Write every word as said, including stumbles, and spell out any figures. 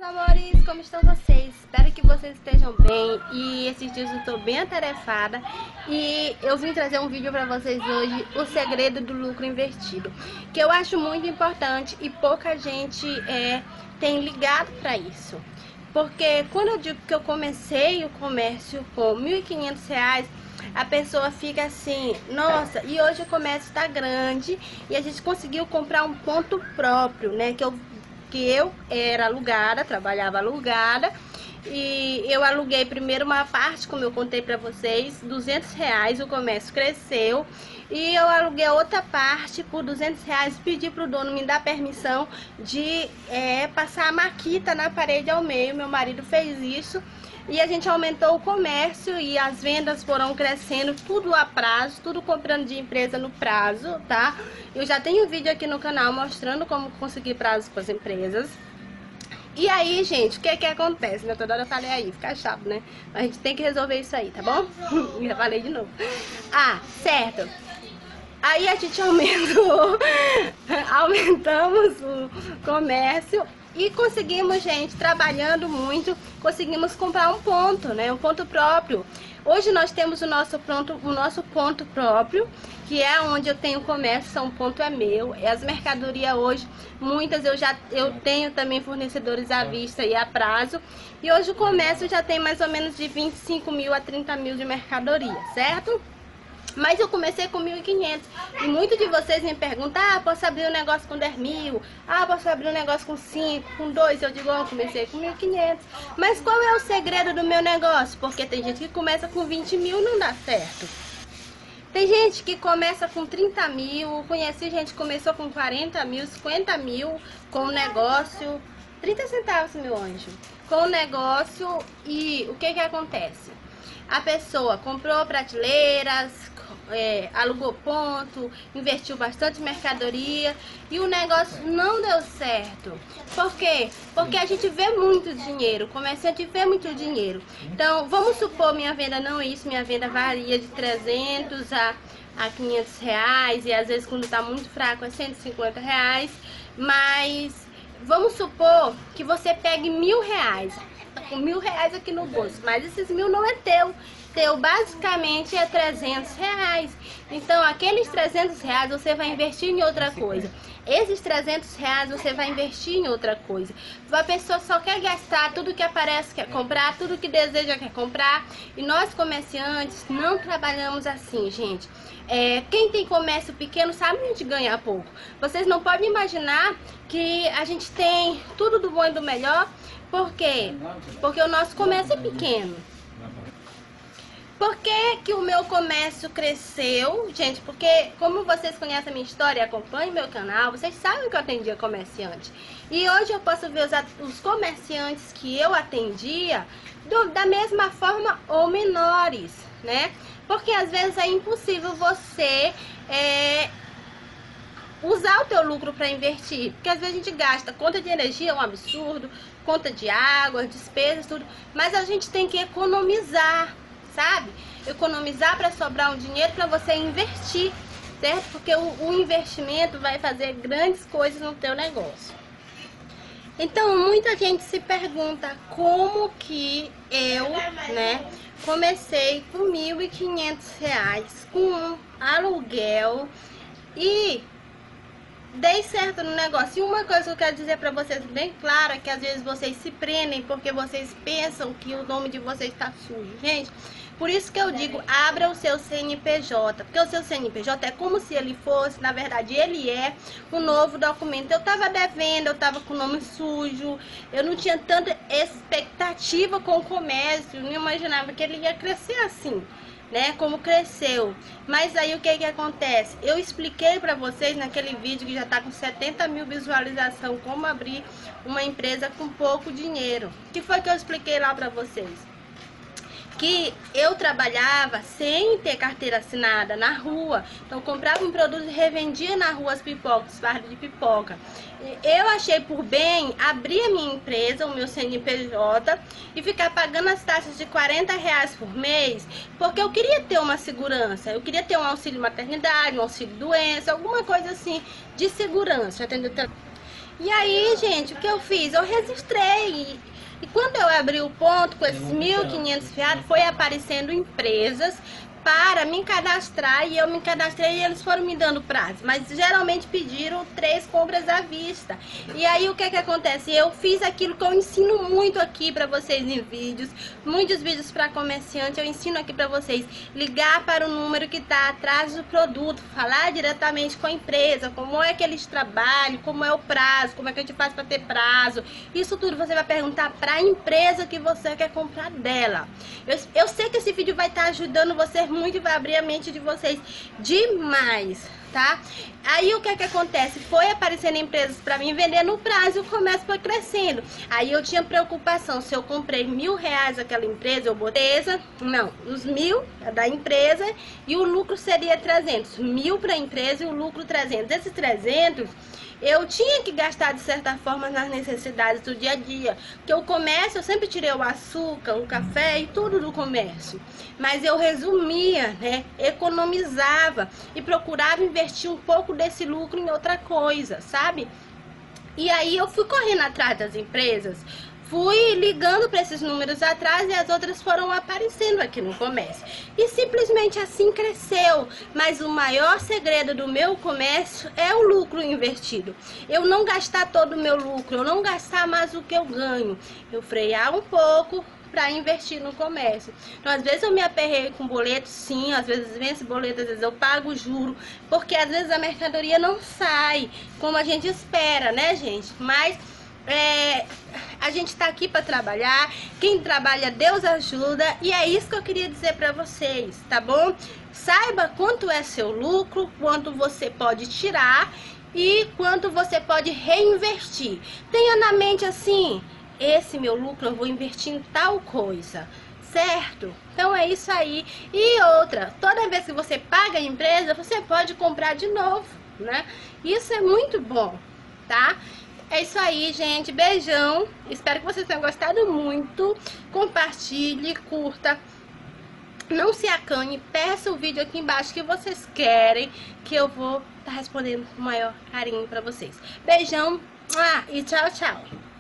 Meus amores, como estão vocês? Espero que vocês estejam bem. E esses dias eu estou bem atarefada e eu vim trazer um vídeo para vocês hoje, o segredo do lucro invertido, que eu acho muito importante e pouca gente é, tem ligado para isso. Porque quando eu digo que eu comecei o comércio com mil e quinhentos reais, a pessoa fica assim, nossa, e hoje o comércio está grande e a gente conseguiu comprar um ponto próprio, né? Que eu que eu era alugada, trabalhava alugada, e eu aluguei primeiro uma parte, como eu contei para vocês, duzentos reais, o comércio cresceu, e eu aluguei outra parte por duzentos reais, pedi para o dono me dar permissão de é, passar a maquita na parede ao meio. Meu marido fez isso, e a gente aumentou o comércio e as vendas foram crescendo, tudo a prazo, tudo comprando de empresa no prazo, tá? Eu já tenho um vídeo aqui no canal mostrando como conseguir prazo para as empresas. E aí, gente, o que que acontece? Né? Toda hora eu falei aí, fica chato, né? Mas a gente tem que resolver isso aí, tá bom? Já falei de novo. Ah, certo. Aí a gente aumentou, aumentamos o comércio e conseguimos, gente, trabalhando muito, conseguimos comprar um ponto, né? Um ponto próprio. Hoje nós temos o nosso, pronto, o nosso ponto próprio, que é onde eu tenho comércio, um ponto é meu. E as mercadorias hoje, muitas eu já eu tenho também fornecedores à vista e a prazo. E hoje o comércio já tem mais ou menos de vinte e cinco mil a trinta mil de mercadoria, certo? Mas eu comecei com mil e quinhentos. E muitos de vocês me perguntam, ah, posso abrir um negócio com dez mil? Ah, posso abrir um negócio com cinco, com dois? Eu digo, oh, eu comecei com mil e quinhentos. Mas qual é o segredo do meu negócio? Porque tem gente que começa com vinte mil e não dá certo. Tem gente que começa com trinta mil, conheci gente que começou com quarenta mil, cinquenta mil, com o negócio, trinta centavos, meu anjo, com o negócio. E o que que acontece? A pessoa comprou prateleiras, é, alugou ponto, investiu bastante mercadoria e o negócio não deu certo. Por quê? Porque a gente vê muito dinheiro, o comerciante vê muito dinheiro. Então, vamos supor, minha venda não é isso, minha venda varia de trezentos a, a quinhentos reais e às vezes quando está muito fraco é cento e cinquenta reais, mas vamos supor que você pegue mil reais. Com mil reais aqui no bolso, mas esses mil não é teu. Teu basicamente é trezentos reais. Então aqueles trezentos reais você vai investir em outra coisa. Esses trezentos reais você vai investir em outra coisa. A pessoa só quer gastar, tudo que aparece quer comprar, tudo que deseja quer comprar. E nós comerciantes não trabalhamos assim, gente. É, quem tem comércio pequeno sabe que a gente ganha pouco. Vocês não podem imaginar que a gente tem tudo do bom e do melhor. Por quê? Porque o nosso comércio é pequeno. Por que que o meu comércio cresceu? Gente, porque como vocês conhecem a minha história e acompanham meu canal, vocês sabem que eu atendia comerciante. E hoje eu posso ver os, os comerciantes que eu atendia do, da mesma forma ou menores, né? Porque às vezes é impossível você é, usar o teu lucro para investir. Porque às vezes a gente gasta, conta de energia é um absurdo, conta de água, despesas, tudo. Mas a gente tem que economizar, sabe? Economizar para sobrar um dinheiro para você investir, certo? Porque o, o investimento vai fazer grandes coisas no teu negócio. Então, muita gente se pergunta como que eu, né, comecei com mil e quinhentos reais, com um aluguel e dei certo no negócio. E uma coisa que eu quero dizer para vocês bem claro é que às vezes vocês se prendem porque vocês pensam que o nome de vocês está sujo. Gente, por isso que eu digo, abra o seu C N P J, porque o seu C N P J é como se ele fosse, na verdade ele é um novo documento. Eu estava devendo, eu estava com o nome sujo, eu não tinha tanta expectativa com o comércio, não imaginava que ele ia crescer assim, né, como cresceu. Mas aí o que que acontece? Eu expliquei para vocês naquele vídeo que já tá com setenta mil visualizações, como abrir uma empresa com pouco dinheiro. O que foi que eu expliquei lá para vocês? Que eu trabalhava sem ter carteira assinada na rua. Então eu comprava um produto e revendia na rua as pipocas, fardo de pipoca. Eu achei por bem abrir a minha empresa, o meu C N P J, e ficar pagando as taxas de quarenta reais por mês, porque eu queria ter uma segurança. Eu queria ter um auxílio maternidade, um auxílio doença, alguma coisa assim de segurança, entendeu? E aí, gente, o que eu fiz? Eu registrei. E quando eu abri o ponto com esses mil e quinhentos fiados, foi aparecendo empresas para me cadastrar, e eu me cadastrei e eles foram me dando prazo, mas geralmente pediram três compras à vista. E aí o que que acontece? Eu fiz aquilo que eu ensino muito aqui para vocês em vídeos, muitos vídeos para comerciante, eu ensino aqui para vocês, ligar para o número que está atrás do produto, falar diretamente com a empresa, como é que eles trabalham, como é o prazo, como é que a gente faz para ter prazo, isso tudo você vai perguntar para a empresa que você quer comprar dela. Eu, eu sei que esse vídeo vai estar ajudando vocês muito e vai abrir a mente de vocês demais, tá? Aí o que é que acontece? Foi aparecendo empresas para mim vender no prazo e o comércio foi crescendo. Aí eu tinha preocupação, se eu comprei mil reais aquela empresa, eu botei essa, não, os mil da empresa e o lucro seria trezentos, mil para a empresa e o lucro trezentos. Esses trezentos eu tinha que gastar de certa forma nas necessidades do dia a dia, porque o comércio, eu sempre tirei o açúcar, o café e tudo do comércio, mas eu resumia, né, economizava e procurava investir um pouco desse lucro em outra coisa, sabe? E aí eu fui correndo atrás das empresas, fui ligando para esses números atrás e as outras foram aparecendo aqui no comércio. E simplesmente assim cresceu. Mas o maior segredo do meu comércio é o lucro invertido. Eu não gastar todo o meu lucro, eu não gastar mais o que eu ganho. Eu frear um pouco para investir no comércio. Então, às vezes eu me aperrei com boleto, sim, às vezes vem esse boleto, às vezes eu pago juro, porque às vezes a mercadoria não sai como a gente espera, né, gente? Mas É, a gente tá aqui para trabalhar, quem trabalha Deus ajuda, e é isso que eu queria dizer para vocês, tá bom? Saiba quanto é seu lucro, quanto você pode tirar e quanto você pode reinvestir. Tenha na mente assim, esse meu lucro eu vou investir em tal coisa, certo? Então é isso aí. E outra, toda vez que você paga a empresa, você pode comprar de novo, né? Isso é muito bom, tá? É isso aí, gente. Beijão. Espero que vocês tenham gostado muito. Compartilhe, curta. Não se acanhe. Peça o vídeo aqui embaixo que vocês querem, que eu vou estar respondendo com o maior carinho pra vocês. Beijão. E tchau, tchau.